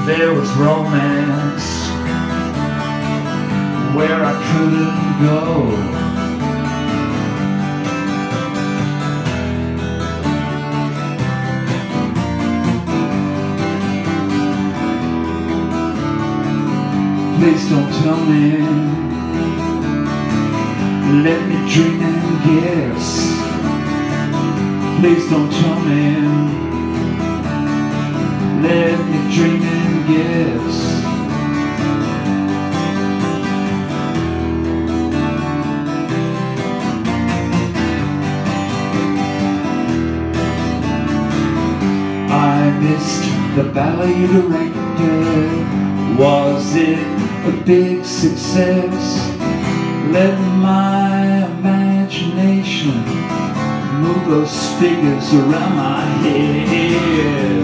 There was romance where I couldn't go. Please don't tell me, let me dream and guess. Please don't tell me, let me dream and guess. I missed the ballet director. Was it a big success? Let my imagination move those figures around my head.